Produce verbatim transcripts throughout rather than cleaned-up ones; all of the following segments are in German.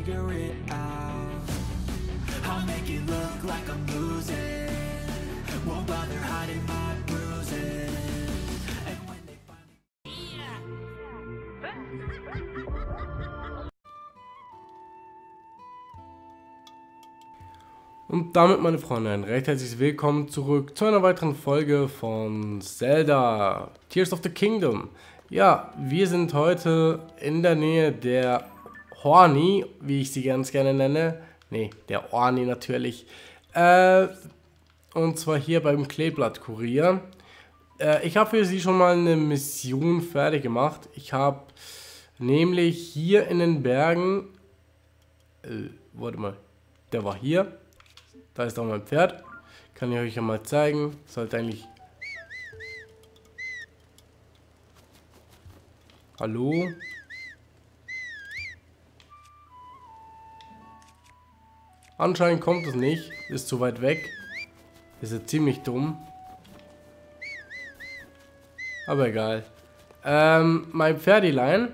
figure it out. I'll make it look like I'm losing. Won't bother hiding my bruises. And when they finally... Und damit, meine Freunde, ein recht herzliches Willkommen zurück zu einer weiteren Folge von Zelda Tears of the Kingdom. Ja, wir sind heute in der Nähe der Horni, wie ich sie ganz gerne nenne. Ne, der Orni natürlich. Äh, und zwar hier beim Kleeblattkurier. Äh, ich habe für sie schon mal eine Mission fertig gemacht. Ich habe nämlich hier in den Bergen... Äh, warte mal, der war hier. Da ist auch mein Pferd. Kann ich euch ja mal zeigen. Sollte eigentlich... Hallo? Anscheinend kommt es nicht. Ist zu weit weg. Ist ja ziemlich dumm. Aber egal. Ähm, mein Pferdilein.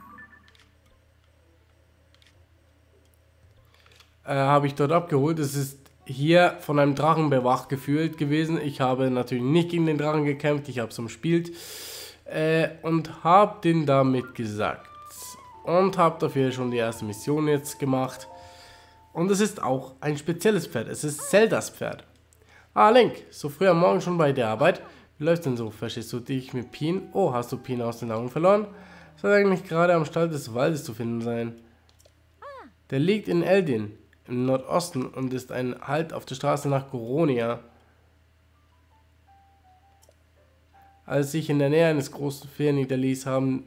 Äh, habe ich dort abgeholt. Es ist hier von einem Drachen bewacht gefühlt gewesen. Ich habe natürlich nicht gegen den Drachen gekämpft, ich habe es umspielt äh, und habe den damit gesagt und habe dafür schon die erste Mission jetzt gemacht. Und es ist auch ein spezielles Pferd, es ist Zeldas Pferd. Ah, Link, so früh am Morgen schon bei der Arbeit. Wie läuft denn so? Verstehst du dich mit Pin? Oh, hast du Pin aus den Augen verloren? Soll eigentlich gerade am Stall des Waldes zu finden sein. Der liegt in Eldin im Nordosten und ist ein Halt auf der Straße nach Goronia. Als sich in der Nähe eines großen Fähren niederließ, haben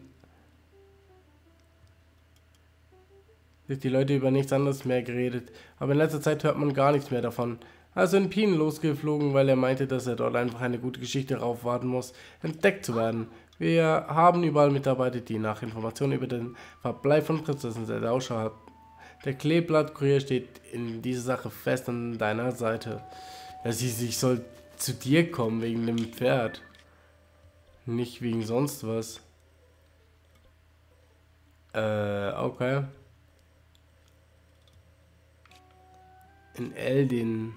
sich die Leute über nichts anderes mehr geredet, aber in letzter Zeit hört man gar nichts mehr davon. Also in Pien losgeflogen, weil er meinte, dass er dort einfach eine gute Geschichte darauf warten muss, entdeckt zu werden. Wir haben überall Mitarbeiter, die nach Informationen über den Verbleib von Prinzessin Zelda Ausschau haben. Der Kleeblattkurier steht in dieser Sache fest an deiner Seite. Ja, sie, ich soll zu dir kommen wegen dem Pferd. Nicht wegen sonst was. Äh, okay. In Eldin.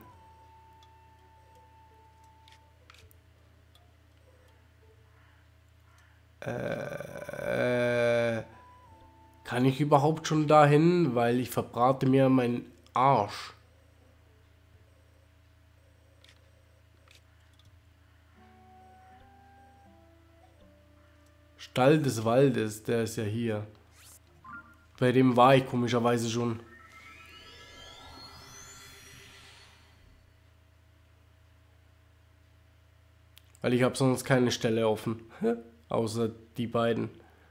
Äh... Kann ich überhaupt schon dahin? Weil ich verbrate mir meinen Arsch. Stall des Waldes, der ist ja hier. Bei dem war ich komischerweise schon. Weil ich habe sonst keine Stelle offen. Außer die beiden.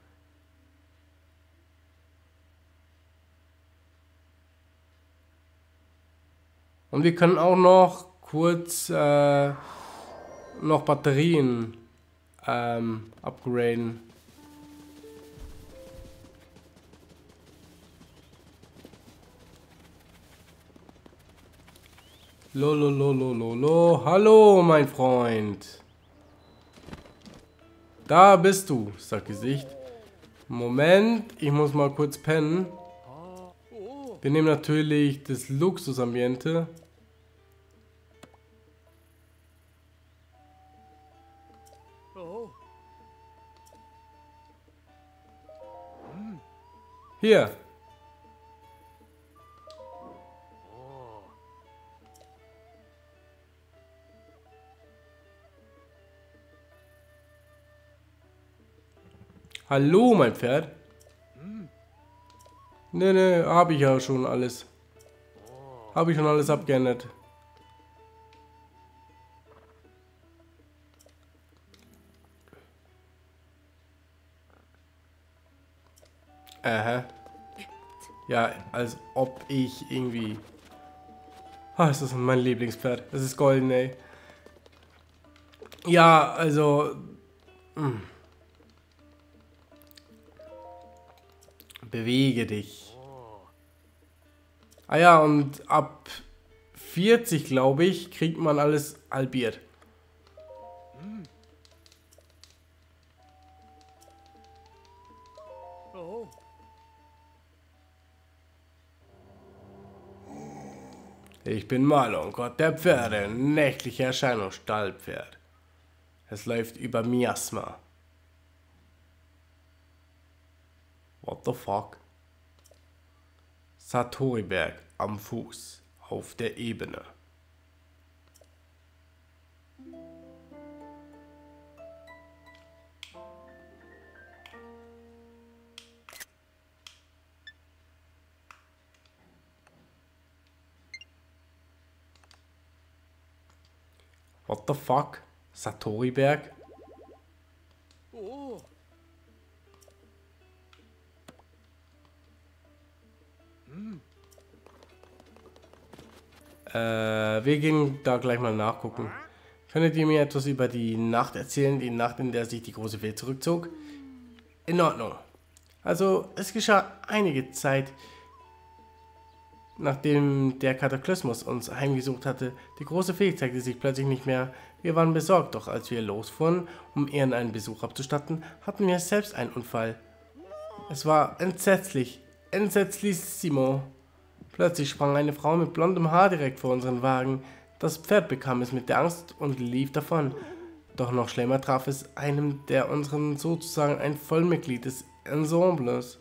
Und wir können auch noch kurz äh, noch Batterien ähm, upgraden. Lolololololo. Hallo, mein Freund. Da bist du, sagt Gesicht. Moment, ich muss mal kurz pennen. Wir nehmen natürlich das Luxusambiente. Hier. Hallo, mein Pferd. Ne, ne, habe ich ja schon alles. Habe ich schon alles abgeändert. Aha. Ja, als ob ich irgendwie... Ah, das ist mein Lieblingspferd. Das ist golden, ey. Ja, also... Mh. Bewege dich. Ah ja, und ab vierzig, glaube ich, kriegt man alles halbiert. Ich bin Marlon, Gott der Pferde, nächtliche Erscheinung, Stallpferd. Es läuft über Miasma. What the fuck? Satoriberg am Fuß, auf der Ebene. What the fuck? Satoriberg? Oh. Äh, wir gehen da gleich mal nachgucken. Könntet ihr mir etwas über die Nacht erzählen, die Nacht, in der sich die große Fee zurückzog? In Ordnung. Also, es geschah einige Zeit, nachdem der Kataklysmus uns heimgesucht hatte. Die große Fee zeigte sich plötzlich nicht mehr. Wir waren besorgt, doch als wir losfuhren, um ihren einen Besuch abzustatten, hatten wir selbst einen Unfall. Es war entsetzlich, entsetzlissimo. Plötzlich sprang eine Frau mit blondem Haar direkt vor unseren Wagen. Das Pferd bekam es mit der Angst und lief davon. Doch noch schlimmer traf es einem der unseren sozusagen ein Vollmitglied des Ensembles.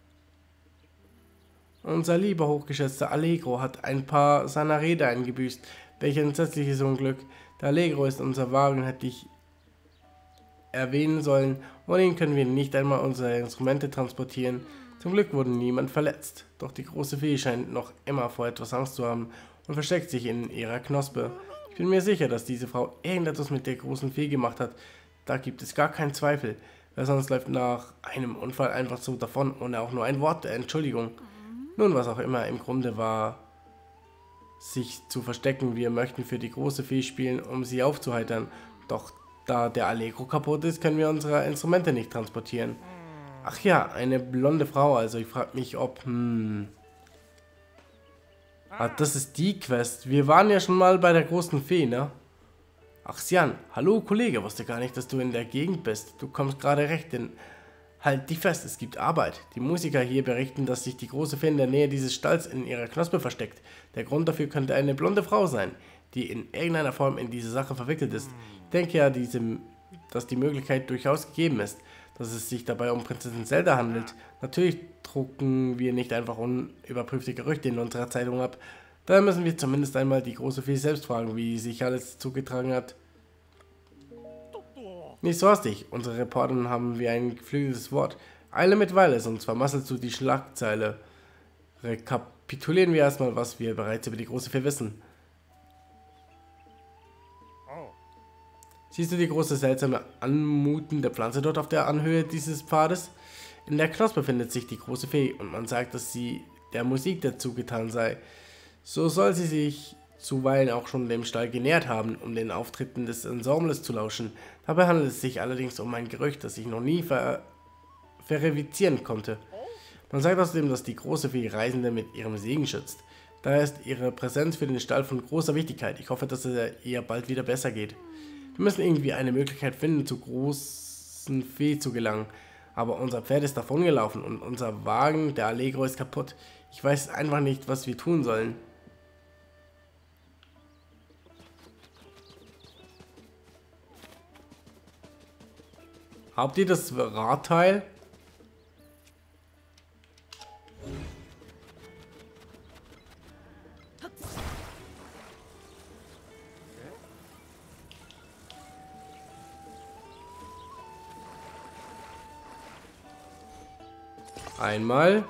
Unser lieber hochgeschätzter Allegro hat ein paar seiner Räder eingebüßt. Welch entsetzliches Unglück. Der Allegro ist unser Wagen, hätte ich erwähnen sollen. Ohne ihn können wir nicht einmal unsere Instrumente transportieren. Zum Glück wurde niemand verletzt. Doch die große Fee scheint noch immer vor etwas Angst zu haben und versteckt sich in ihrer Knospe. Ich bin mir sicher, dass diese Frau irgendetwas mit der großen Fee gemacht hat. Da gibt es gar keinen Zweifel. Wer sonst läuft nach einem Unfall einfach so davon, ohne auch nur ein Wort der Entschuldigung. Nun, was auch immer im Grunde war, sich zu verstecken. Wir möchten für die große Fee spielen, um sie aufzuheitern. Doch da der Allegro kaputt ist, können wir unsere Instrumente nicht transportieren. Ach ja, eine blonde Frau, also ich frage mich, ob... Hm... Ah, das ist die Quest. Wir waren ja schon mal bei der großen Fee, ne? Ach Sian, hallo Kollege, wusste gar nicht, dass du in der Gegend bist. Du kommst gerade recht, denn... Halt dich fest, es gibt Arbeit. Die Musiker hier berichten, dass sich die große Fee in der Nähe dieses Stalls in ihrer Knospe versteckt. Der Grund dafür könnte eine blonde Frau sein, die in irgendeiner Form in diese Sache verwickelt ist. Ich denke ja, diese, dass die Möglichkeit durchaus gegeben ist, dass es sich dabei um Prinzessin Zelda handelt. Natürlich drucken wir nicht einfach unüberprüfte Gerüchte in unserer Zeitung ab. Daher müssen wir zumindest einmal die große Fee selbst fragen, wie sich alles zugetragen hat. Nicht so hastig, unsere Reporterin haben wie ein geflügeltes Wort. Eile mit Weile, sonst vermasselst du die Schlagzeile. Rekapitulieren wir erstmal, was wir bereits über die große Fee wissen. Siehst du die große, seltsame, anmutende Pflanze dort auf der Anhöhe dieses Pfades? In der Knospe befindet sich die große Fee und man sagt, dass sie der Musik dazu getan sei. So soll sie sich zuweilen auch schon dem Stall genähert haben, um den Auftritten des Ensembles zu lauschen. Dabei handelt es sich allerdings um ein Gerücht, das ich noch nie ver verifizieren konnte. Man sagt außerdem, dass die große Fee Reisende mit ihrem Segen schützt. Daher ist ihre Präsenz für den Stall von großer Wichtigkeit. Ich hoffe, dass es ihr bald wieder besser geht. Wir müssen irgendwie eine Möglichkeit finden, zur großen Fee zu gelangen. Aber unser Pferd ist davongelaufen und unser Wagen, der Allegro, ist kaputt. Ich weiß einfach nicht, was wir tun sollen. Habt ihr das Radteil? Einmal.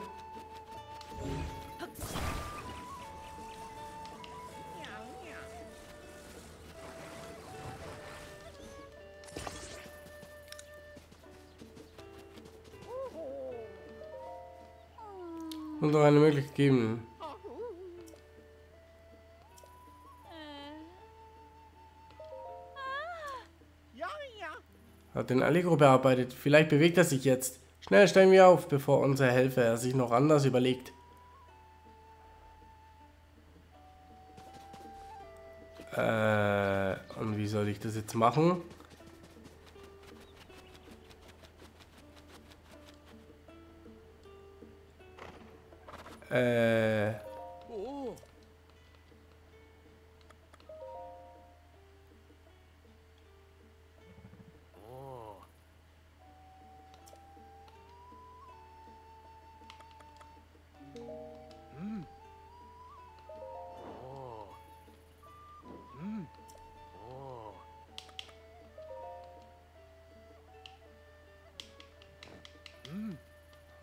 Und noch eine Möglichkeit geben. Hat den Allegro bearbeitet. Vielleicht bewegt er sich jetzt. Schnell steigen wir auf, bevor unser Helfer er sich noch anders überlegt. Äh, und wie soll ich das jetzt machen? Äh.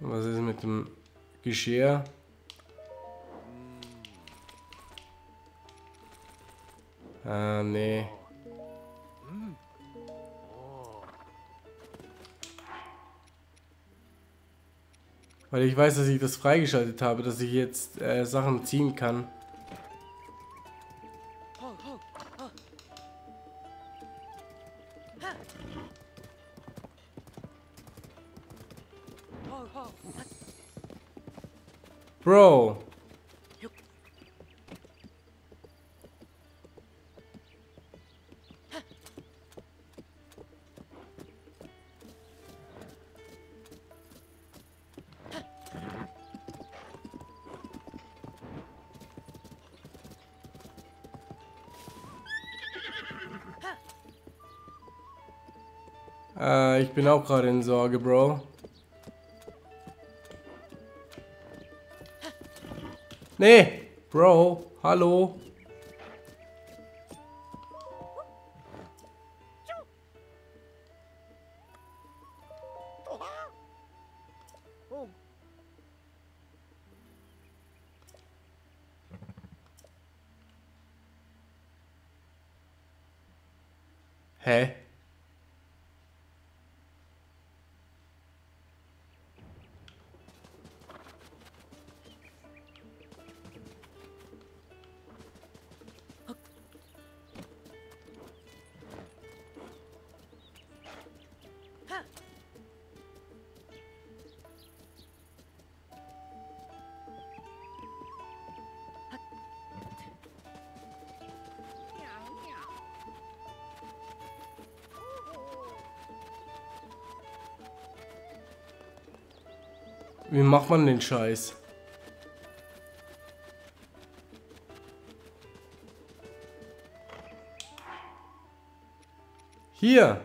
Was ist mit dem Geschirr? Ah, nee. Weil ich weiß, dass ich das freigeschaltet habe, dass ich jetzt äh, Sachen ziehen kann. Bro. Äh, ich bin auch gerade in Sorge, Bro. Nee, Bro, hallo. Hä? Wie macht man den Scheiß? Hier.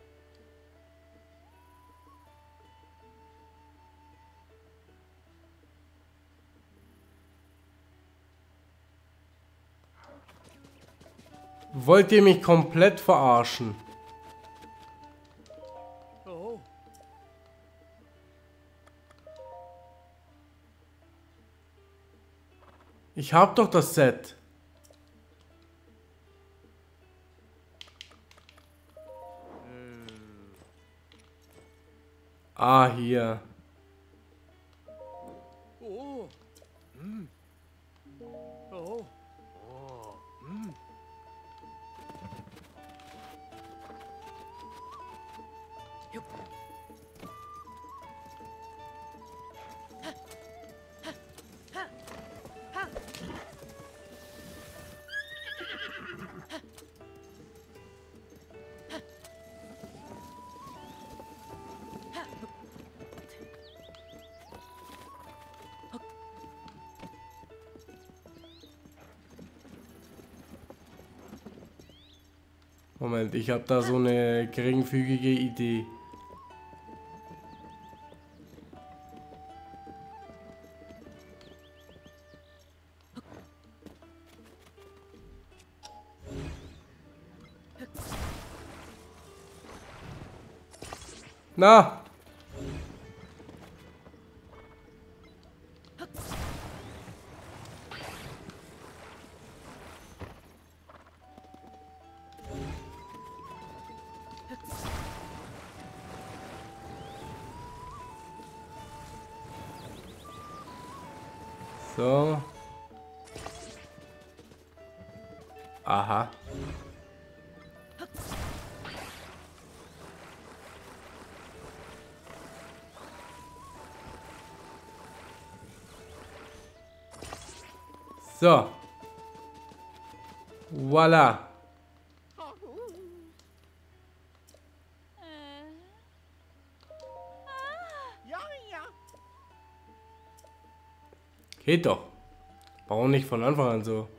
Wollt ihr mich komplett verarschen? Ich hab doch das Set. Ah, hier. Moment, ich habe da so eine geringfügige Idee. Na! So. Aha. So. Voila. Geht doch. Warum nicht von Anfang an so?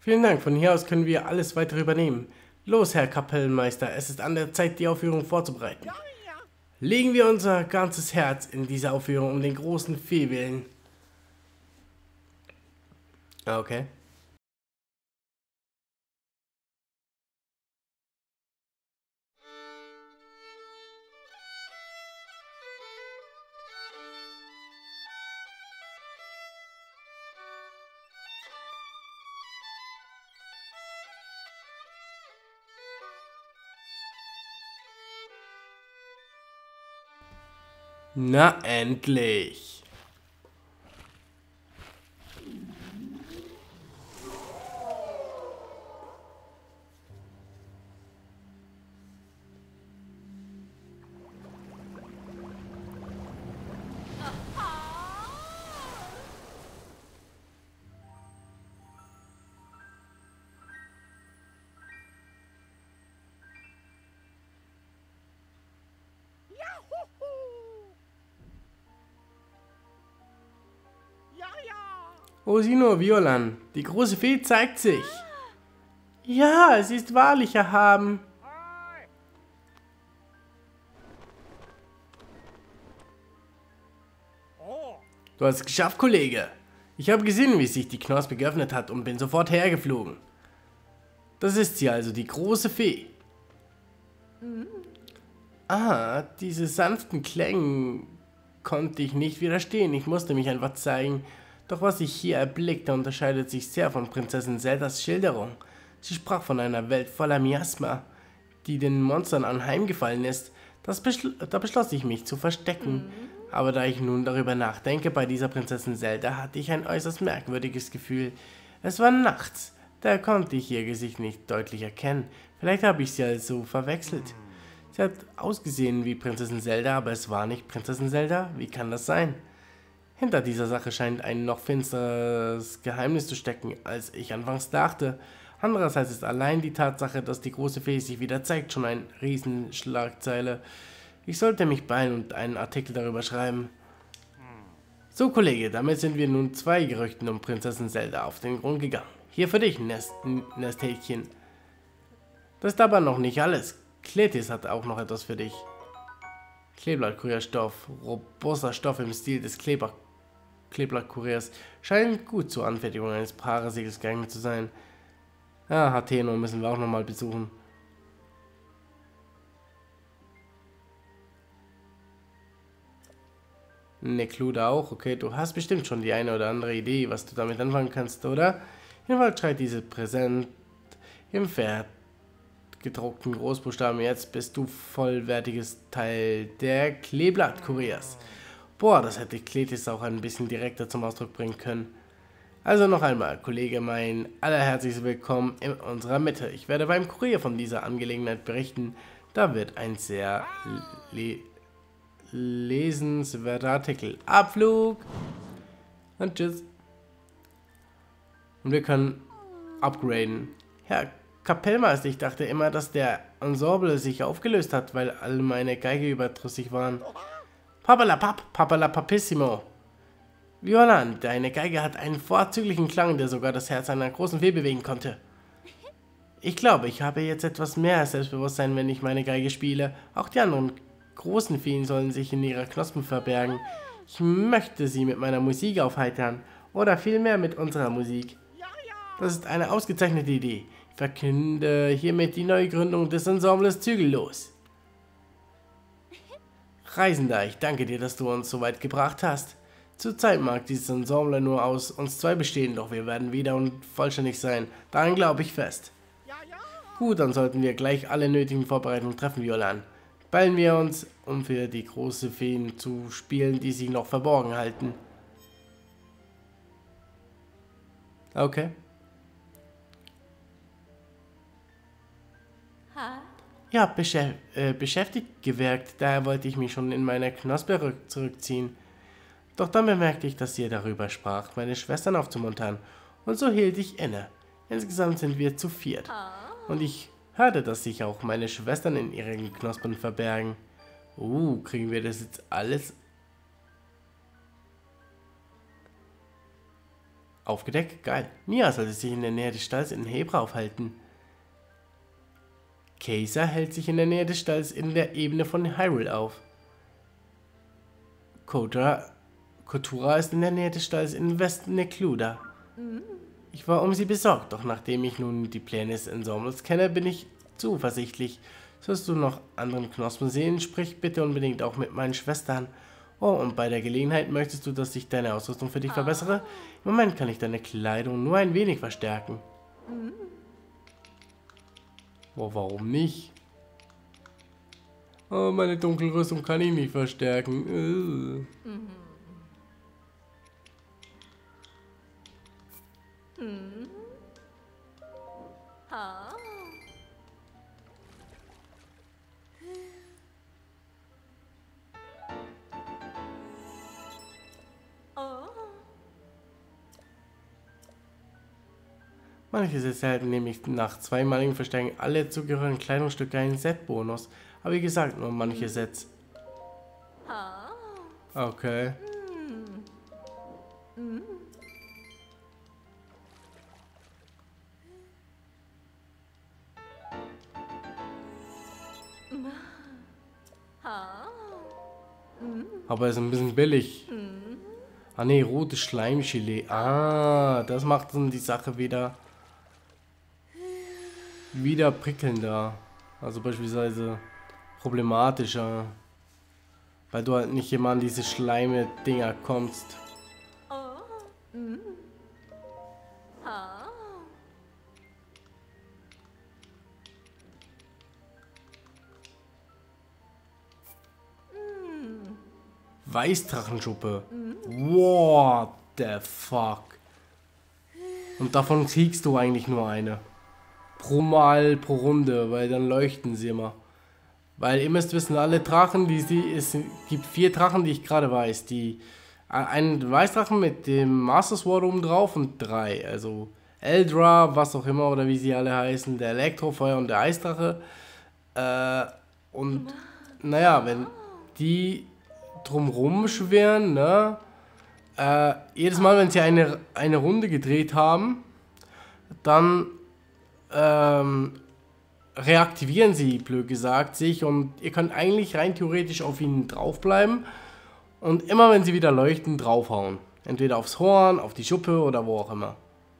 Vielen Dank, von hier aus können wir alles weitere übernehmen. Los, Herr Kapellmeister, es ist an der Zeit, die Aufführung vorzubereiten. Legen wir unser ganzes Herz in diese Aufführung um den großen Fee willen. Okay. Na endlich. Oh, sieh nur, Violan, die große Fee zeigt sich. Ja, sie ist wahrlich erhaben. Du hast es geschafft, Kollege. Ich habe gesehen, wie sich die Knospe geöffnet hat und bin sofort hergeflogen. Das ist sie also, die große Fee. Ah, diese sanften Klänge konnte ich nicht widerstehen. Ich musste mich einfach zeigen. Doch was ich hier erblickte, unterscheidet sich sehr von Prinzessin Zeldas Schilderung. Sie sprach von einer Welt voller Miasma, die den Monstern anheimgefallen ist. Das beschl da beschloss ich mich zu verstecken. Mhm. Aber da ich nun darüber nachdenke, bei dieser Prinzessin Zelda hatte ich ein äußerst merkwürdiges Gefühl. Es war nachts, da konnte ich ihr Gesicht nicht deutlich erkennen. Vielleicht habe ich sie also verwechselt. Sie hat ausgesehen wie Prinzessin Zelda, aber es war nicht Prinzessin Zelda. Wie kann das sein? Hinter dieser Sache scheint ein noch finsteres Geheimnis zu stecken, als ich anfangs dachte. Andererseits ist allein die Tatsache, dass die große Fee sich wieder zeigt, schon eine Riesenschlagzeile. Ich sollte mich beeilen und einen Artikel darüber schreiben. So, Kollege, damit sind wir nun zwei Gerüchten um Prinzessin Zelda auf den Grund gegangen. Hier für dich, Nest Nesthäkchen. Das ist aber noch nicht alles. Kletis hat auch noch etwas für dich. Kleeblattkurierstoff, robuster Stoff im Stil des Kleber Kleeblattkuriers, scheint gut zur Anfertigung eines Parasegels geeignet zu sein. Ah, Hateno müssen wir auch nochmal besuchen. Nekluda auch, okay, du hast bestimmt schon die eine oder andere Idee, was du damit anfangen kannst, oder? Jedenfalls schreit dieses Präsent im Pferd gedruckten Großbuchstaben, jetzt bist du vollwertiges Teil der Kleeblattkuriers. Boah, das hätte Kletis auch ein bisschen direkter zum Ausdruck bringen können. Also noch einmal, Kollege, mein allerherzlichstes Willkommen in unserer Mitte. Ich werde beim Kurier von dieser Angelegenheit berichten. Da wird ein sehr le lesenswerter Artikel. Abflug! Und tschüss. Und wir können upgraden. Herr Kapellmeister, ich dachte immer, dass der Ensemble sich aufgelöst hat, weil alle meine Geige überdrüssig waren. Papalapap, papalapapissimo. Violan, deine Geige hat einen vorzüglichen Klang, der sogar das Herz einer großen Fee bewegen konnte. Ich glaube, ich habe jetzt etwas mehr Selbstbewusstsein, wenn ich meine Geige spiele. Auch die anderen großen Feen sollen sich in ihrer Knospen verbergen. Ich möchte sie mit meiner Musik aufheitern. Oder vielmehr mit unserer Musik. Das ist eine ausgezeichnete Idee. Ich verkünde hiermit die Neugründung des Ensembles Zügellos. Reisender, ich danke dir, dass du uns so weit gebracht hast. Zurzeit mag dieses Ensemble nur aus uns zwei bestehen, doch wir werden wieder und vollständig sein. Daran glaube ich fest. Gut, dann sollten wir gleich alle nötigen Vorbereitungen treffen, Violan. Ballen wir uns, um für die große Feen zu spielen, die sich noch verborgen halten. Okay. Ja, beschäf äh, beschäftigt gewirkt, daher wollte ich mich schon in meine Knospe zurückziehen. Doch dann bemerkte ich, dass ihr darüber sprach, meine Schwestern aufzumuntern, und so hielt ich inne. Insgesamt sind wir zu viert. Und ich hörte, dass sich auch meine Schwestern in ihren Knospen verbergen. Uh, kriegen wir das jetzt alles? Aufgedeckt? Geil. Nia sollte sich in der Nähe des Stalls in Hebra aufhalten. Kaiser hält sich in der Nähe des Stalls in der Ebene von Hyrule auf. Kotura, Kotura ist in der Nähe des Stalls in Westen Necluda. Ich war um sie besorgt, doch nachdem ich nun die Pläne des Ensembles kenne, bin ich zuversichtlich. Sollst du noch anderen Knospen sehen, sprich bitte unbedingt auch mit meinen Schwestern. Oh, und bei der Gelegenheit möchtest du, dass ich deine Ausrüstung für dich verbessere? Im Moment kann ich deine Kleidung nur ein wenig verstärken. Oh, warum nicht? Oh, meine Dunkelrüstung kann ich nicht verstärken. Uh. Mhm. Mhm. Ha. Oh. Manche Sätze erhalten nämlich nach zweimaligen Verstärken alle zugehörigen Kleidungsstücke einen Set-Bonus. Aber wie gesagt, nur manche Sets. Ha. Okay. Mhm. Mhm. Ha. Mhm. Aber ist ein bisschen billig. Mhm. Ah ne, rotes Schleimgelee. Ah, das macht dann die Sache wieder wieder prickelnder. Also beispielsweise problematischer. Weil du halt nicht immer an diese Schleime-Dinger kommst. Oh. Mhm. Ha. Mhm. Weißdrachenschuppe. What the fuck? Und davon kriegst du eigentlich nur eine. Pro Mal, pro Runde, weil dann leuchten sie immer. Weil ihr müsst wissen, alle Drachen, die sie, es gibt vier Drachen, die ich gerade weiß. Die, einen Weißdrachen mit dem Master Sword oben drauf und drei. Also Eldra, was auch immer, oder wie sie alle heißen. Der Elektrofeuer und der Eisdrache. Äh, und naja, wenn die drumrum schwirren, ne? Äh, jedes Mal, wenn sie eine, eine Runde gedreht haben, dann ähm, reaktivieren sie, blöd gesagt, sich und ihr könnt eigentlich rein theoretisch auf ihnen draufbleiben und immer, wenn sie wieder leuchten, draufhauen. Entweder aufs Horn, auf die Schuppe oder wo auch immer.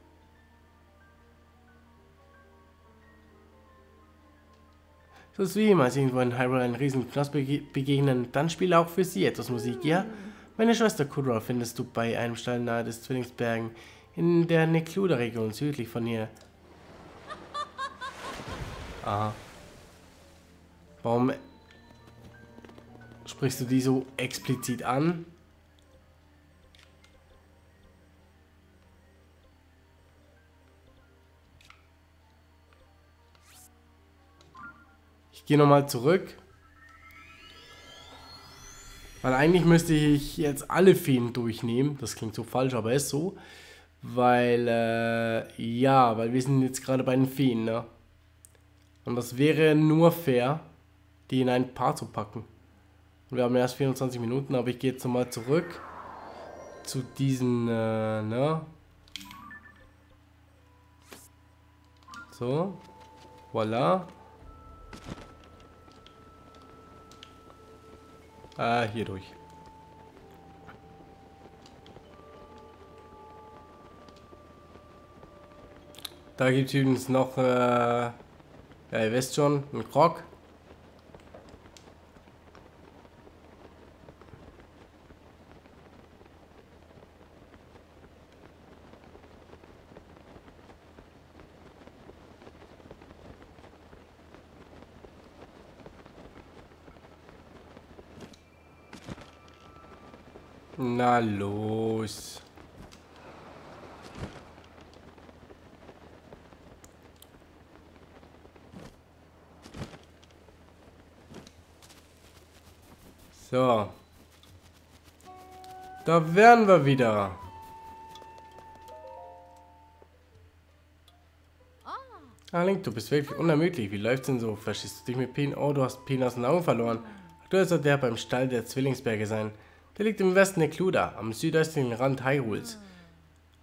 So ist wie jemals irgendwo in Hyrule einen riesen Knospe begegnen, dann spiele auch für sie etwas Musik, ja? Meine Schwester Kudra findest du bei einem Stall nahe des Zwillingsbergen in der Necluda-Region südlich von hier. Aha. Warum sprichst du die so explizit an? Ich gehe nochmal zurück. Weil eigentlich müsste ich jetzt alle Feen durchnehmen. Das klingt so falsch, aber ist so. Weil, äh, ja, weil wir sind jetzt gerade bei den Feen, ne? Und das wäre nur fair, die in ein Paar zu packen. Und wir haben erst vierundzwanzig Minuten, aber ich gehe jetzt nochmal zurück zu diesen, äh, ne? So. Voila. Ah, hier durch. Da gibt es übrigens noch, äh, ja, ihr wisst schon, einen Krog. Na los. So. Da wären wir wieder. Ah, Link, du bist wirklich unermüdlich. Wie läuft's denn so? Verstehst du dich mit Pin? Oh, du hast Pin aus den Augen verloren. Du sollst der beim Stall der Zwillingsberge sein. Der liegt im Westen Necluda, am südöstlichen Rand Hyrules.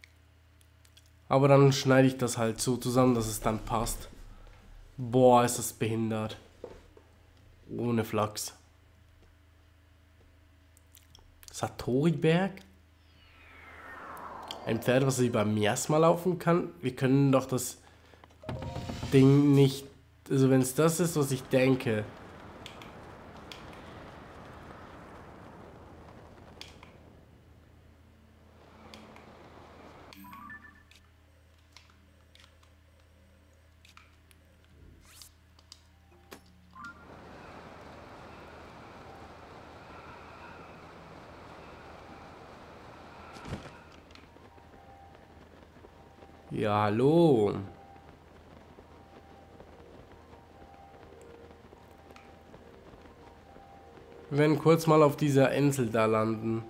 Aber dann schneide ich das halt so zusammen, dass es dann passt. Boah, ist das behindert. Ohne Flachs. Satori-Berg? Ein Pferd, was über Miasma laufen kann? Wir können doch das Ding nicht... Also wenn es das ist, was ich denke... Ja, hallo. Wir werden kurz mal auf dieser Insel da landen.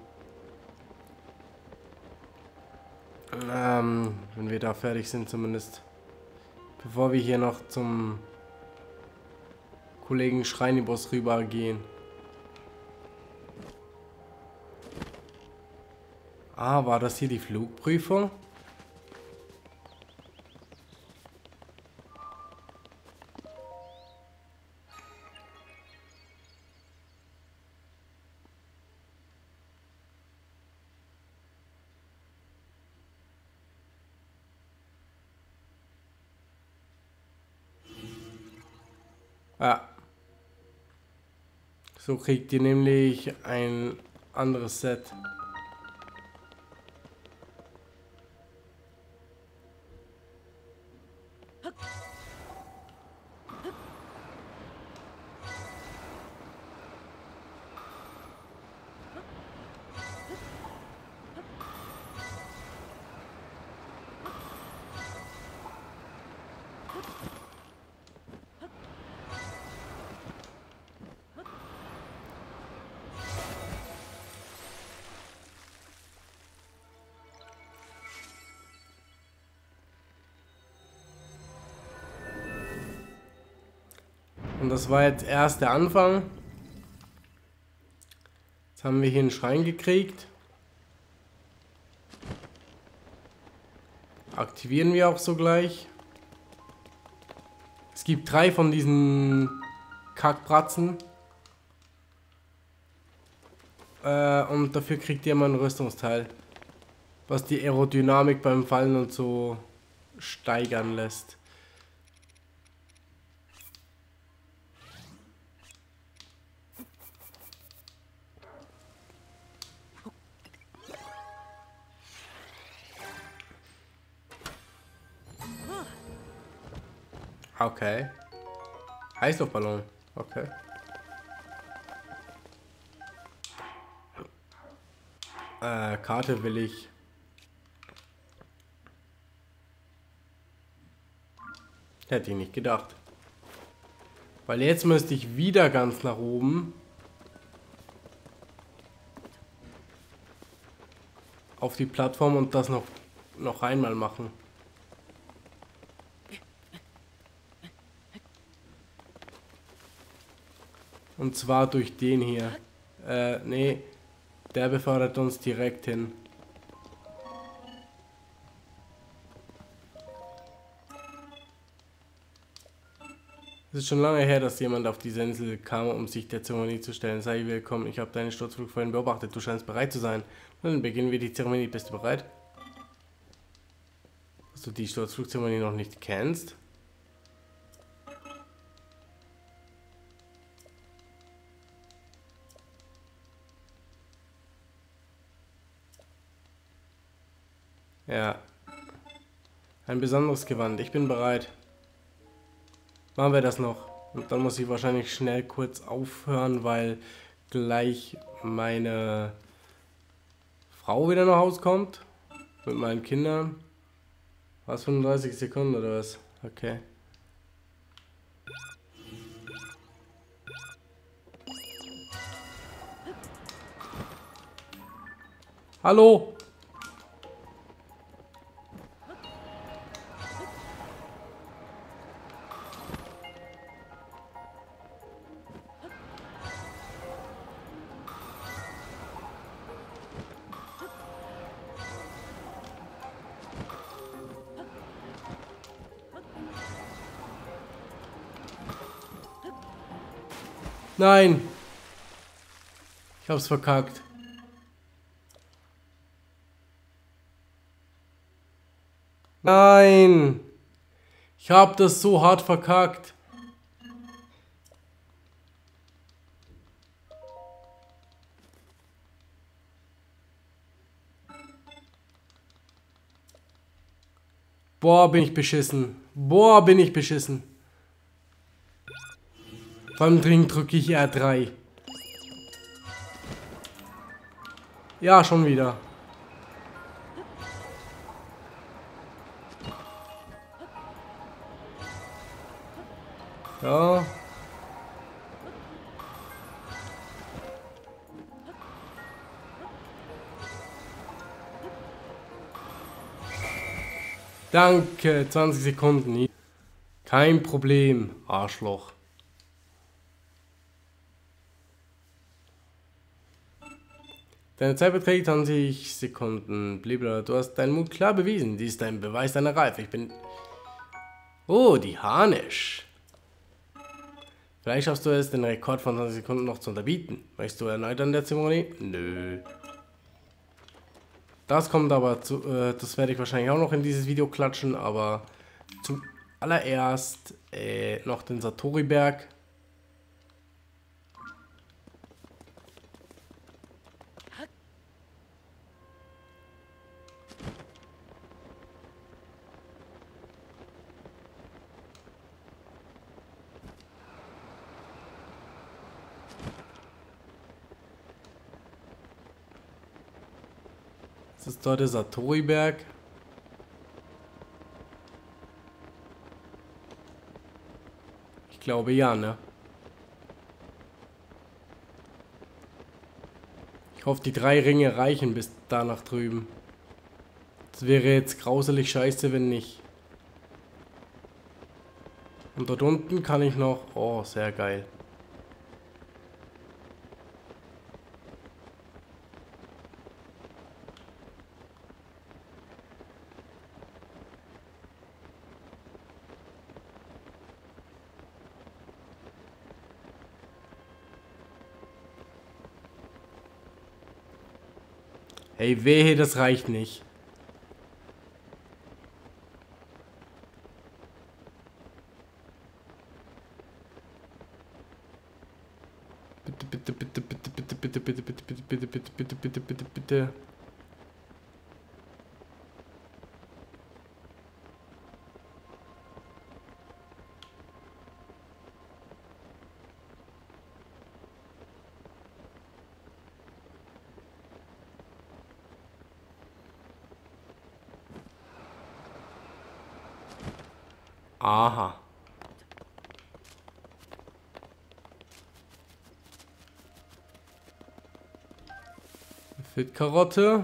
Ähm, wenn wir da fertig sind zumindest. Bevor wir hier noch zum Kollegen Schreinibus rüber gehen. Ah, war das hier die Flugprüfung? Ja. So kriegt ihr nämlich ein anderes Set. Und das war jetzt erst der Anfang. Jetzt haben wir hier einen Schrein gekriegt. Aktivieren wir auch sogleich. Es gibt drei von diesen Kackbratzen. Äh, und dafür kriegt ihr mal ein Rüstungsteil. Was die Aerodynamik beim Fallen und so steigern lässt. Okay. Heißluftballon. Okay. Äh, Karte will ich. Hätte ich nicht gedacht. Weil jetzt müsste ich wieder ganz nach oben. Auf die Plattform und das noch, noch einmal machen. Und zwar durch den hier. Äh, nee. Der befördert uns direkt hin. Es ist schon lange her, dass jemand auf diese Insel kam, um sich der Zeremonie zu stellen. Sei willkommen, ich habe deinen Sturzflug vorhin beobachtet. Du scheinst bereit zu sein. Dann beginnen wir die Zeremonie. Bist du bereit? Dass du die Sturzflugzeremonie noch nicht kennst? Ja. Ein besonderes Gewand. Ich bin bereit. Machen wir das noch. Und dann muss ich wahrscheinlich schnell kurz aufhören, weil gleich meine Frau wieder nach Hause kommt. Mit meinen Kindern. Was, fünfunddreißig Sekunden oder was? Okay. Hallo! Nein. Ich hab's verkackt. Nein. Ich hab das so hart verkackt. Boah, bin ich beschissen. Boah, bin ich beschissen. Beim Dring drücke ich R drei. Ja, schon wieder. Ja. Danke, zwanzig Sekunden. Kein Problem, Arschloch. Deine Zeit beträgt zwanzig Sekunden. Blibla, du hast deinen Mut klar bewiesen. Dies ist ein Beweis deiner Reife. Ich bin... Oh, die Harnisch. Vielleicht schaffst du es, den Rekord von zwanzig Sekunden noch zu unterbieten. Möchtest du erneut an der Zeremonie? Nö. Das kommt aber zu... Äh, das werde ich wahrscheinlich auch noch in dieses Video klatschen, aber zuallererst äh, noch den Satori-Berg. Das ist dort der Satori-Berg. Ich glaube ja, ne? Ich hoffe, die drei Ringe reichen bis da nach drüben. Das wäre jetzt grauselig scheiße, wenn nicht. Und dort unten kann ich noch... Oh, sehr geil. Hey, wehe, das reicht nicht. Bitte, bitte, bitte, bitte, bitte, bitte, bitte, bitte, bitte, bitte, bitte, bitte, bitte, bitte, bitte. Aha. Fit-Karotte.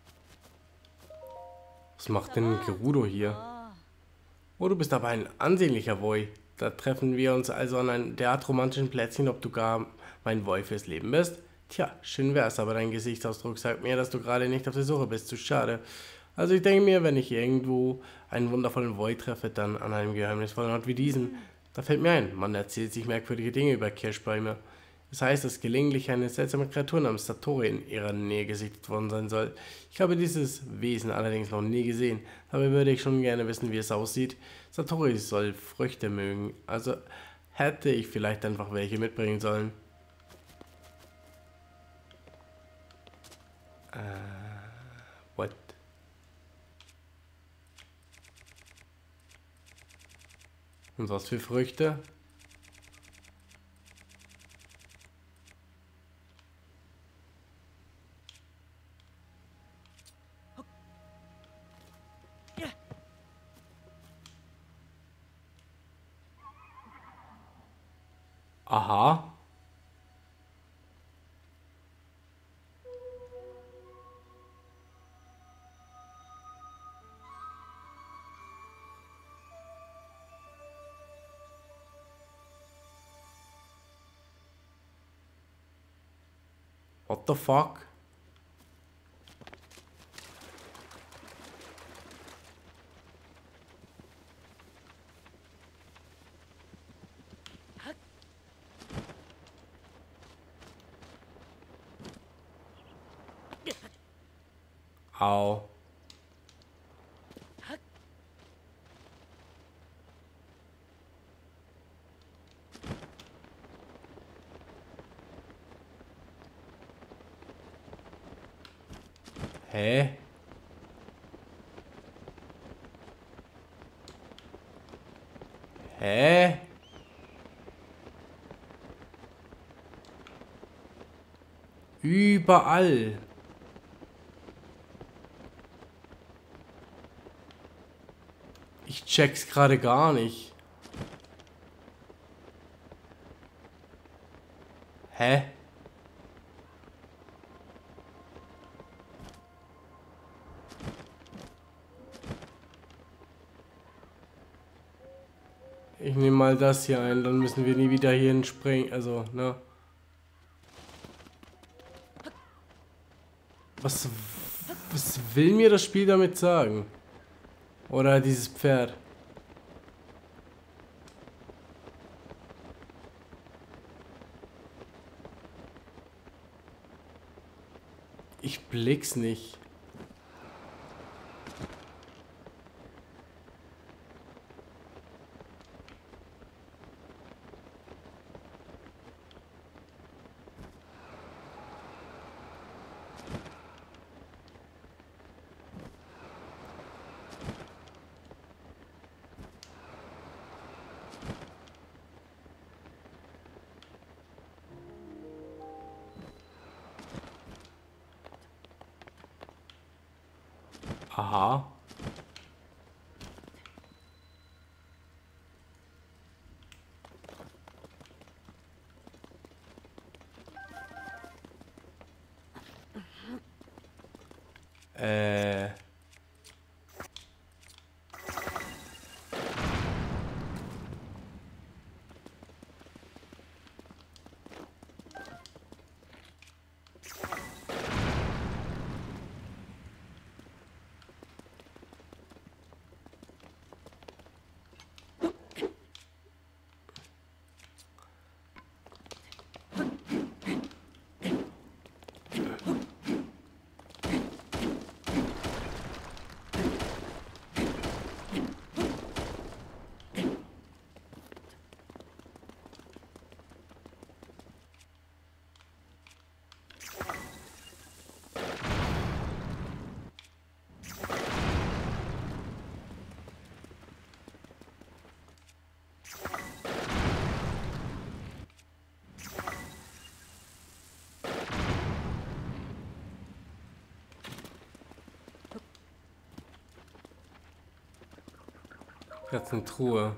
Was macht denn Gerudo hier? Oh, du bist aber ein ansehnlicher Boy. Da treffen wir uns also an einem derart romantischen Plätzchen, ob du gar mein Boy fürs Leben bist. Tja, schön wär's, aber dein Gesichtsausdruck sagt mir, dass du gerade nicht auf der Suche bist. Zu schade. Also ich denke mir, wenn ich irgendwo einen wundervollen Boy treffe, dann an einem geheimnisvollen Ort wie diesem. Da fällt mir ein, man erzählt sich merkwürdige Dinge über Kirschbäume. Das heißt, dass gelegentlich eine seltsame Kreatur namens Satori in ihrer Nähe gesichtet worden sein soll. Ich habe dieses Wesen allerdings noch nie gesehen, dabei würde ich schon gerne wissen, wie es aussieht. Satori soll Früchte mögen, also hätte ich vielleicht einfach welche mitbringen sollen. Äh, what? Und was für Früchte? Aha. What the fuck? Au. Hä? Hä? Überall. Ich check's gerade gar nicht. Hä? Ich nehme mal das hier ein, dann müssen wir nie wieder hier hinspringen. Also, ne? Was, was will mir das Spiel damit sagen? Oder dieses Pferd? Ich blick's nicht. Aha. Äh. Jetzt eine Truhe.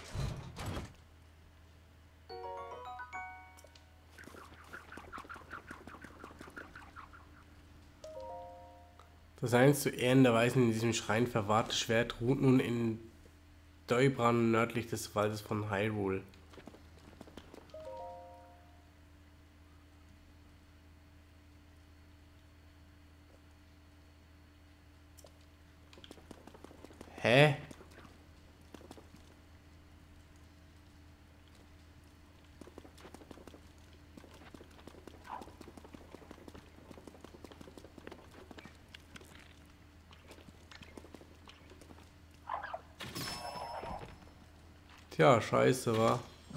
Das eins zu Ehren der Weisen in diesem Schrein verwahrte Schwert ruht nun in Deurbran nördlich des Waldes von Hyrule. Hä? Tja, scheiße, wa?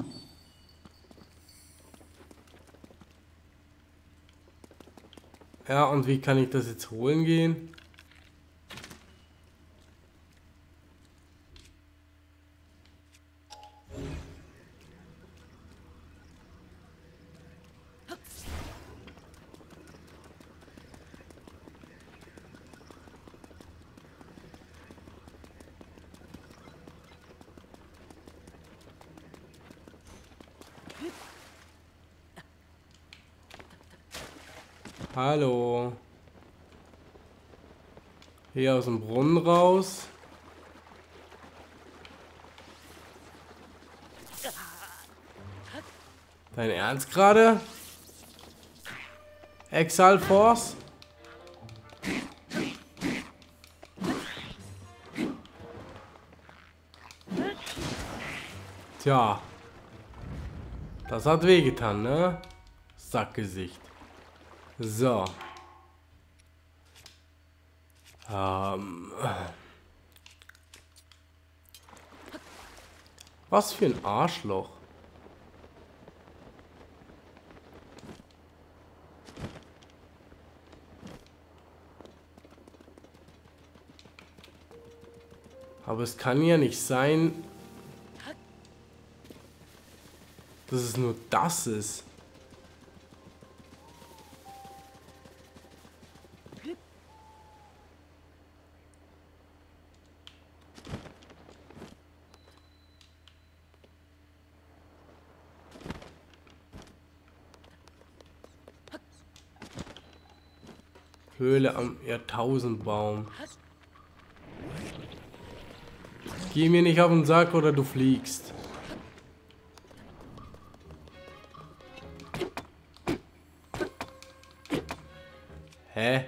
Ja, und wie kann ich das jetzt holen gehen? Hallo. Hier aus dem Brunnen raus. Dein Ernst gerade? Exile Force? Tja. Das hat wehgetan, ne? Sackgesicht. So. Ähm. Was für ein Arschloch. Aber es kann ja nicht sein, dass es nur das ist. Höhle am Jahrtausendbaum. Geh mir nicht auf den Sack oder du fliegst. Hä?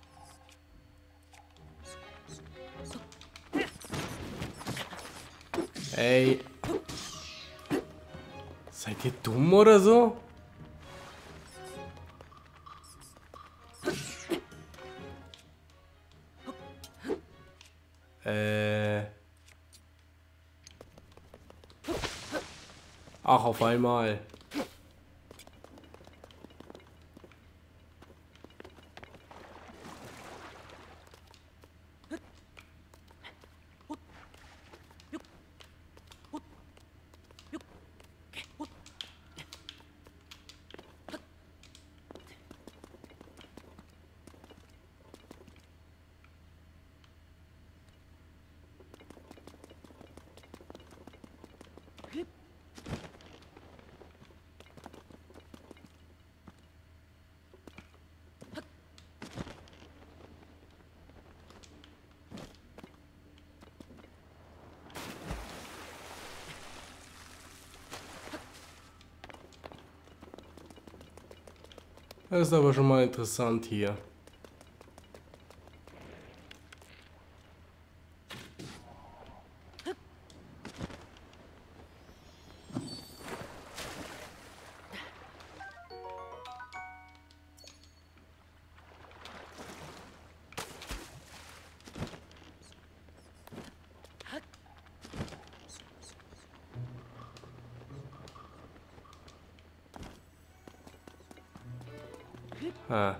Ey. Seid ihr dumm oder so? Äh. Ach, auf einmal. Das ist aber schon mal interessant hier. Ah.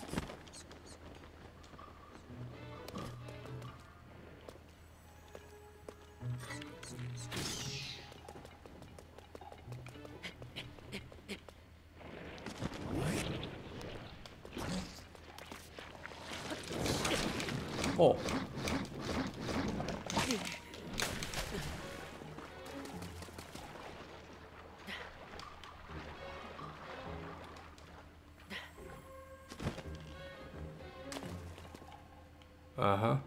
Oh. Aha.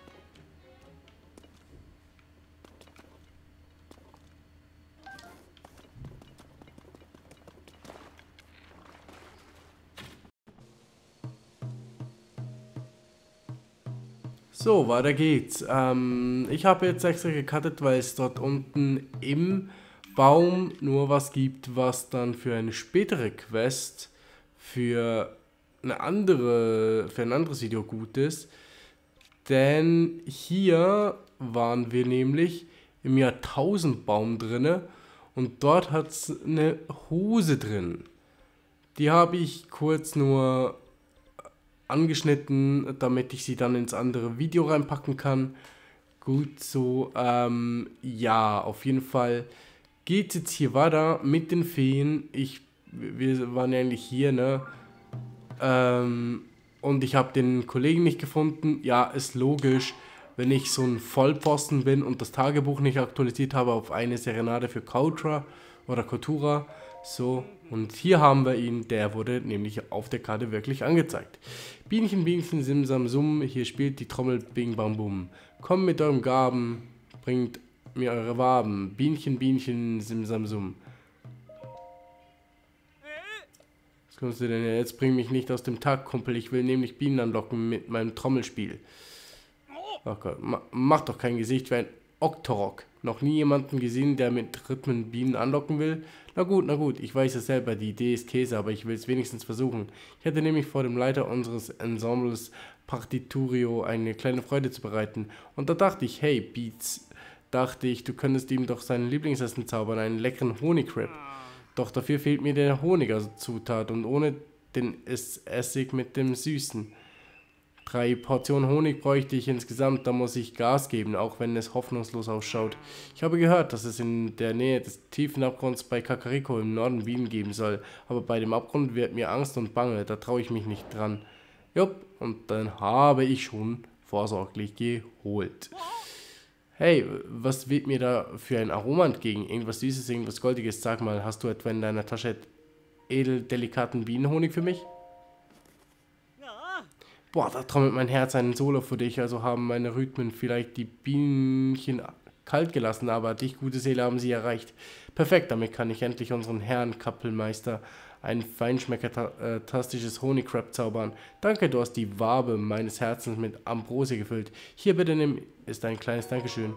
So, weiter geht's. Ähm, ich habe jetzt extra gecuttet, weil es dort unten im Baum nur was gibt, was dann für eine spätere Quest für eine andere, für ein anderes Video gut ist. Denn hier waren wir nämlich im Jahrtausendbaum drinne und dort hat es eine Hose drin. Die habe ich kurz nur angeschnitten, damit ich sie dann ins andere Video reinpacken kann. Gut, so, ähm, ja, auf jeden Fall geht jetzt hier weiter mit den Feen. Ich, wir waren ja eigentlich hier, ne? Ähm, und ich habe den Kollegen nicht gefunden. Ja, ist logisch, wenn ich so ein Vollpfosten bin und das Tagebuch nicht aktualisiert habe auf eine Serenade für Kautra oder Kotura. So, und hier haben wir ihn, der wurde nämlich auf der Karte wirklich angezeigt. Bienchen, Bienchen, Simsam, Summ, hier spielt die Trommel Bing Bam Bum. Kommt mit eurem Gaben, bringt mir eure Waben. Bienchen, Bienchen, Simsam, Summ. Was kommst du denn jetzt? Bring mich nicht aus dem Takt, Kumpel, ich will nämlich Bienen anlocken mit meinem Trommelspiel. Oh Gott, ma mach doch kein Gesicht wie ein Octorok. Noch nie jemanden gesehen, der mit Rhythmen Bienen anlocken will? Na gut, na gut, ich weiß es selber, die Idee ist Käse, aber ich will es wenigstens versuchen. Ich hätte nämlich vor dem Leiter unseres Ensembles Partiturio eine kleine Freude zu bereiten. Und da dachte ich, hey, Beats, dachte ich, du könntest ihm doch seinen Lieblingsessen zaubern, einen leckeren Honigcrab. Doch dafür fehlt mir der Honig als Zutat und ohne den Essig mit dem Süßen. Drei Portionen Honig bräuchte ich insgesamt, da muss ich Gas geben, auch wenn es hoffnungslos ausschaut. Ich habe gehört, dass es in der Nähe des tiefen Abgrunds bei Kakariko im Norden Bienen geben soll, aber bei dem Abgrund wird mir Angst und Bange, da traue ich mich nicht dran. Jupp, und dann habe ich schon vorsorglich geholt. Hey, was weht mir da für ein Aroma entgegen? Irgendwas Süßes, irgendwas Goldiges? Sag mal, hast du etwa in deiner Tasche edeldelikaten Bienenhonig für mich? Boah, da trommelt mein Herz einen Solo für dich, also haben meine Rhythmen vielleicht die Bienchen kalt gelassen, aber dich, gute Seele, haben sie erreicht. Perfekt, damit kann ich endlich unseren Herrn Kappelmeister ein feinschmeckertastisches Honigcrab zaubern. Danke, du hast die Wabe meines Herzens mit Ambrosie gefüllt. Hier bitte nimm, ist ein kleines Dankeschön.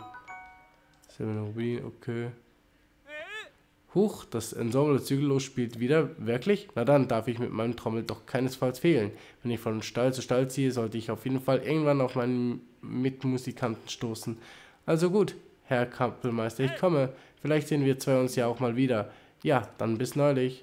Okay. Huch, das Ensemble zügellos spielt wieder. Wirklich? Na dann darf ich mit meinem Trommel doch keinesfalls fehlen. Wenn ich von Stall zu Stall ziehe, sollte ich auf jeden Fall irgendwann auf meinen Mitmusikanten stoßen. Also gut, Herr Kappelmeister, ich komme. Vielleicht sehen wir zwei uns ja auch mal wieder. Ja, dann bis neulich.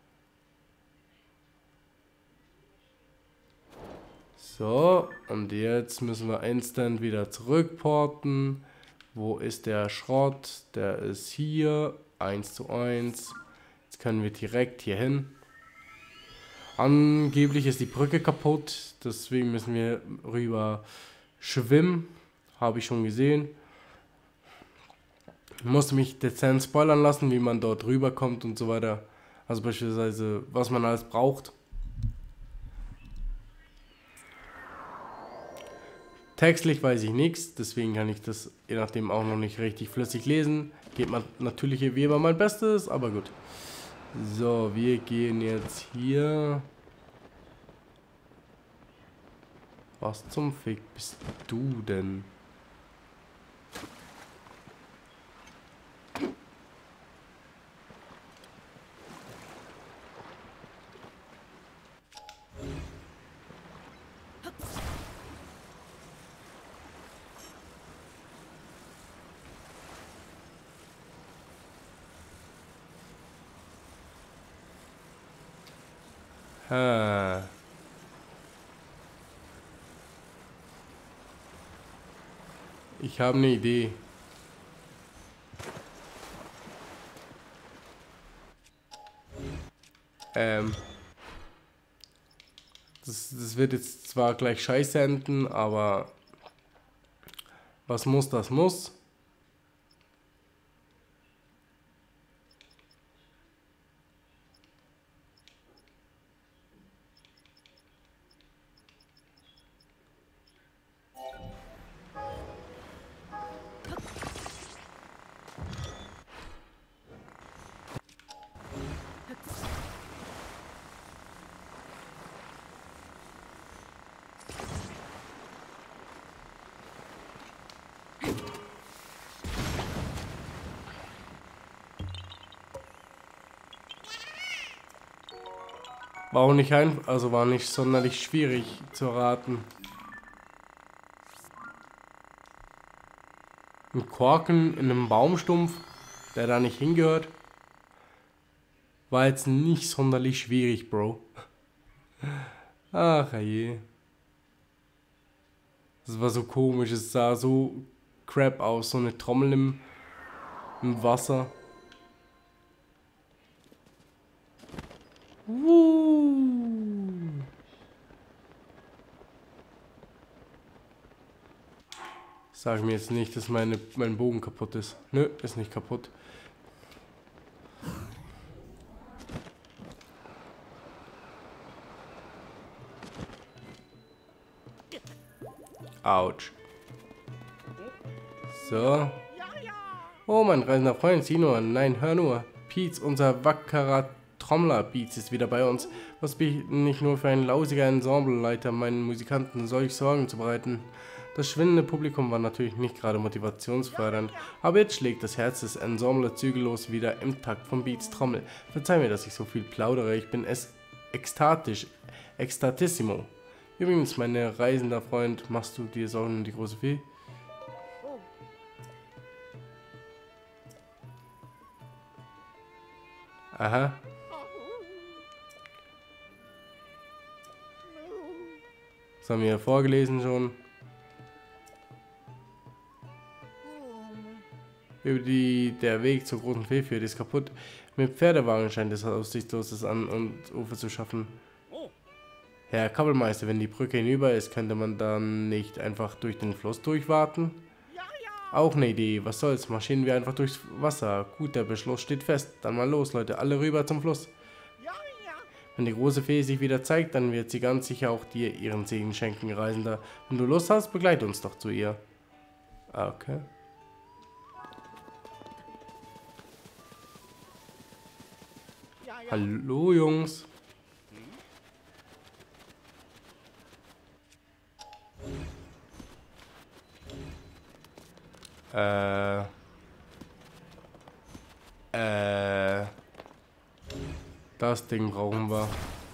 So, und jetzt müssen wir instant wieder zurückporten. Wo ist der Schrott? Der ist hier. eins zu eins. Jetzt können wir direkt hier hin. Angeblich ist die Brücke kaputt, deswegen müssen wir rüber schwimmen. Habe ich schon gesehen. Ich musste mich dezent spoilern lassen, wie man dort rüberkommt und so weiter. Also beispielsweise, was man alles braucht. Textlich weiß ich nichts, deswegen kann ich das je nachdem auch noch nicht richtig flüssig lesen. Geht man natürlich wie immer mein Bestes, aber gut. So, wir gehen jetzt hier. Was zum Fick bist du denn? Ah. Ich habe eine Idee. Ähm. Das, das wird jetzt zwar gleich scheiße enden, aber was muss, das muss. War auch nicht ein, also war nicht sonderlich schwierig zu erraten. Ein Korken in einem Baumstumpf, der da nicht hingehört, war jetzt nicht sonderlich schwierig, Bro. Ach je. Das war so komisch, es sah so crap aus, so eine Trommel im, im Wasser. Sag mir jetzt nicht, dass meine, mein Bogen kaputt ist. Nö, ist nicht kaputt. Autsch. So. Oh, mein reisender Freund Sino. Nein, hör nur. Pietz, unser wackerer Trommler Beats ist wieder bei uns. Was bin ich nicht nur für ein lausiger Ensembleleiter, meinen Musikanten solch Sorgen zu bereiten. Das schwindende Publikum war natürlich nicht gerade motivationsfördernd, aber jetzt schlägt das Herz des Ensemble zügellos wieder im Takt von Beats Trommel. Verzeih mir, dass ich so viel plaudere, ich bin es ekstatisch, ekstatissimo. Übrigens, mein reisender Freund, machst du dir Sorgen um die große Fee? Aha. Das haben wir ja vorgelesen schon. Über die, der Weg zur großen Fee führt ist kaputt. Mit Pferdewagen scheint es aussichtsloses An- und Ufer zu schaffen. Herr Kappelmeister, wenn die Brücke hinüber ist, könnte man dann nicht einfach durch den Fluss durchwarten? Auch eine Idee. Was soll's? Marschieren wir einfach durchs Wasser. Gut, der Beschluss steht fest. Dann mal los, Leute. Alle rüber zum Fluss. Wenn die große Fee sich wieder zeigt, dann wird sie ganz sicher auch dir ihren Segen schenken, Reisender. Wenn du Lust hast, begleite uns doch zu ihr. Okay. Hallo, Jungs. Äh. Äh. Das Ding brauchen wir.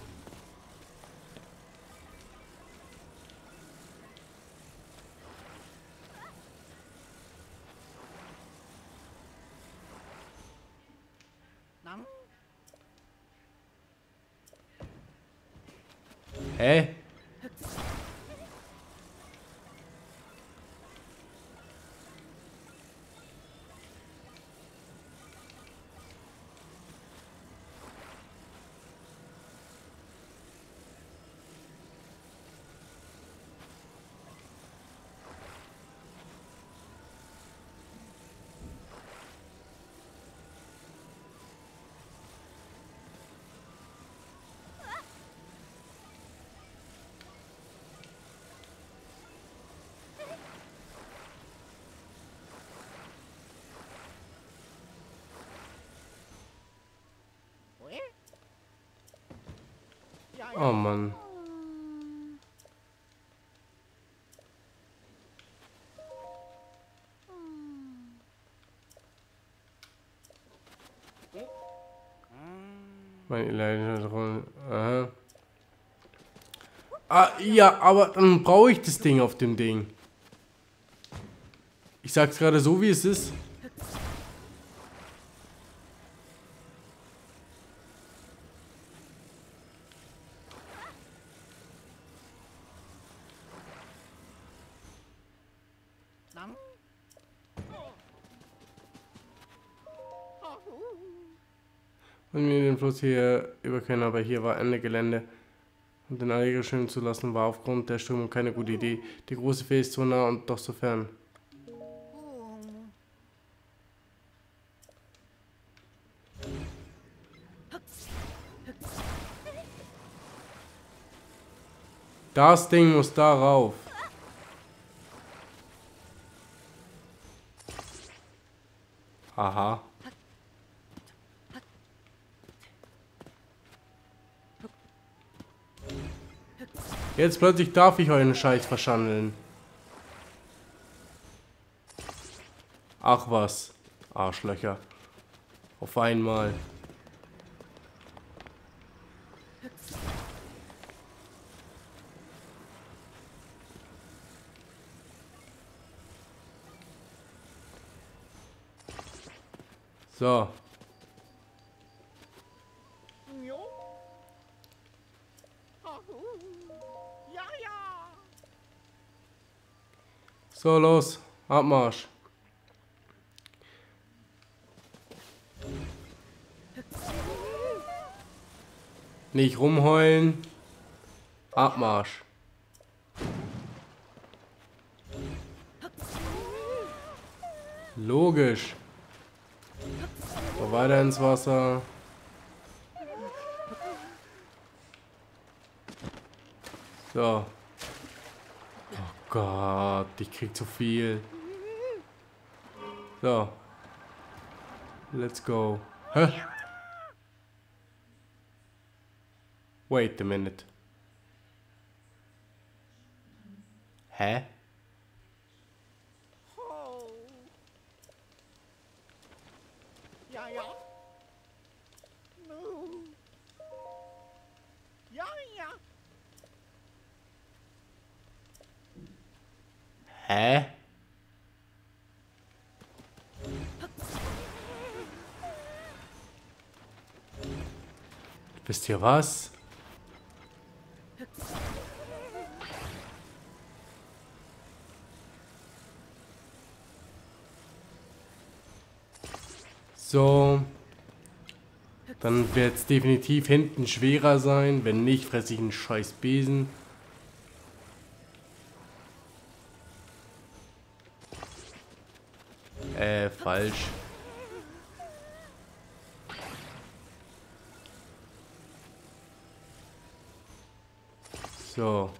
Hä? Oh Mann. Meine leider Aha. Ah, ja, aber dann brauche ich das Ding auf dem Ding. Ich sag's gerade so, wie es ist. Und wir den Fluss hier über können, aber hier war Ende Gelände. Und den Allegro schwimmen zu lassen, war aufgrund der Strömung keine gute Idee. Die große Fee ist so nah und doch so fern. Das Ding muss da rauf. Aha. Jetzt plötzlich darf ich euren Scheiß verschandeln. Ach was. Arschlöcher. Auf einmal. So. So, los. Abmarsch. Nicht rumheulen. Abmarsch. Logisch. So, weiter ins Wasser. So. Oh Gott, ich krieg zu viel. So. Let's go. Hä? Wait a minute. Hä? Hä? Wisst ihr was? So. Dann wird es definitiv hinten schwerer sein. Wenn nicht, fresse ich einen scheiß Besen. Äh, falsch. So.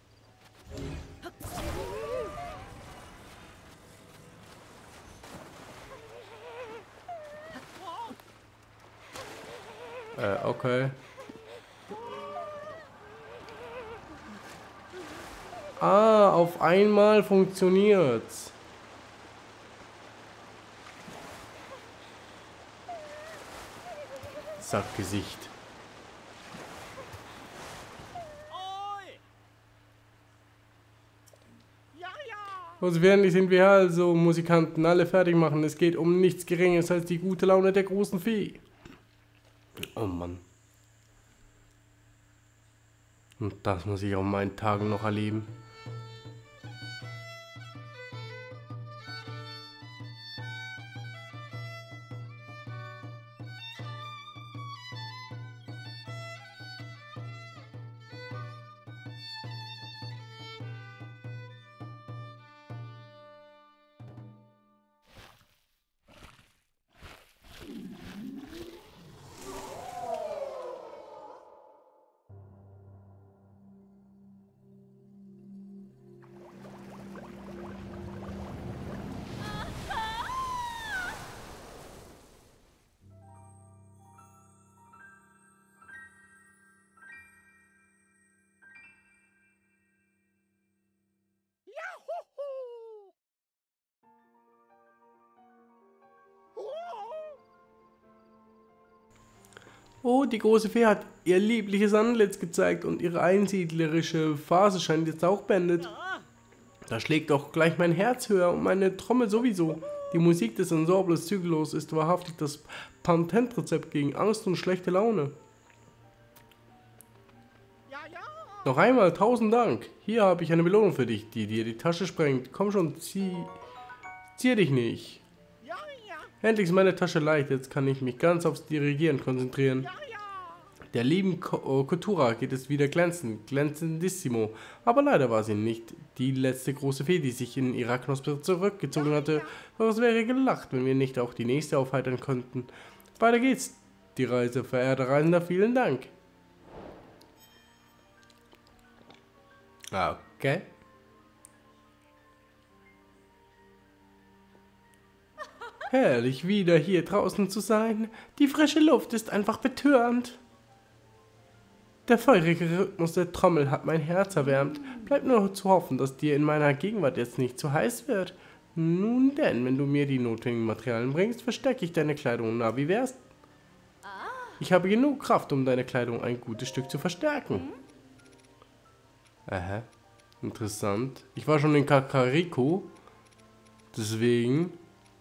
Äh, okay. Ah, auf einmal funktioniert's. Sackgesicht. Also während sind wir also Musikanten alle fertig machen. Es geht um nichts Geringeres als die gute Laune der großen Fee. Oh Mann. Und das muss ich auf meinen Tagen noch erleben. Oh, die große Fee hat ihr liebliches Antlitz gezeigt und ihre einsiedlerische Phase scheint jetzt auch beendet. Da schlägt doch gleich mein Herz höher und meine Trommel sowieso. Die Musik des Ensembles Zügellos ist wahrhaftig das Patentrezept gegen Angst und schlechte Laune. Noch einmal tausend Dank. Hier habe ich eine Belohnung für dich, die dir die Tasche sprengt. Komm schon, zieh, zieh dich nicht. Endlich ist meine Tasche leicht, jetzt kann ich mich ganz aufs Dirigieren konzentrieren. Der lieben Kotura geht es wieder glänzend, glänzendissimo. Aber leider war sie nicht die letzte große Fee, die sich in ihrer Knospe zurückgezogen hatte. Doch es wäre gelacht, wenn wir nicht auch die nächste aufheitern könnten. Weiter geht's, die Reise, verehrter Reisender, vielen Dank. Okay. Herrlich, wieder hier draußen zu sein. Die frische Luft ist einfach betörend. Der feurige Rhythmus der Trommel hat mein Herz erwärmt. Bleibt nur noch zu hoffen, dass dir in meiner Gegenwart jetzt nicht zu heiß wird. Nun denn, wenn du mir die notwendigen Materialien bringst, verstecke ich deine Kleidung. Na, wie wär's? Ich habe genug Kraft, um deine Kleidung ein gutes Stück zu verstärken. Aha, interessant. Ich war schon in Kakariko, deswegen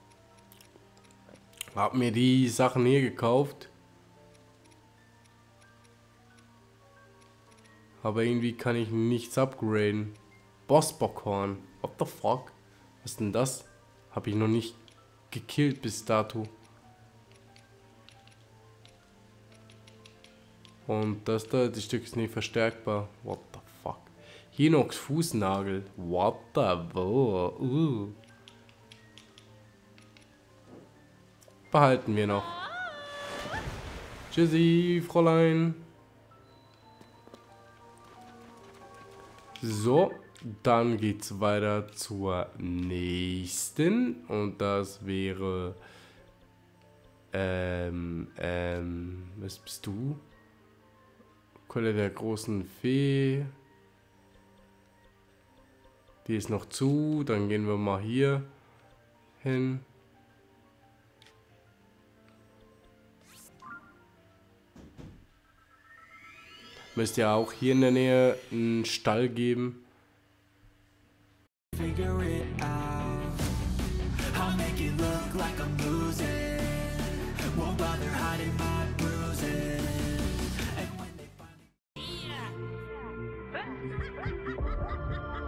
habe mir die Sachen hier gekauft. Aber irgendwie kann ich nichts upgraden. Bossbockhorn. What the fuck? Was ist denn das? Habe ich noch nicht gekillt bis dato. Und das da, das Stück ist nicht verstärkbar. What the fuck? Hinox Fußnagel. What the wo? Uh. Behalten wir noch. Tschüssi, Fräulein. So, dann geht's weiter zur nächsten. Und das wäre... Ähm, ähm, was bist du? Quelle der großen Fee. Die ist noch zu. Dann gehen wir mal hier hin. Müsste ja auch hier in der Nähe einen Stall geben. figure it out. I'll make it look like I'm losing. Won't bother hiding my bruises. And when they finally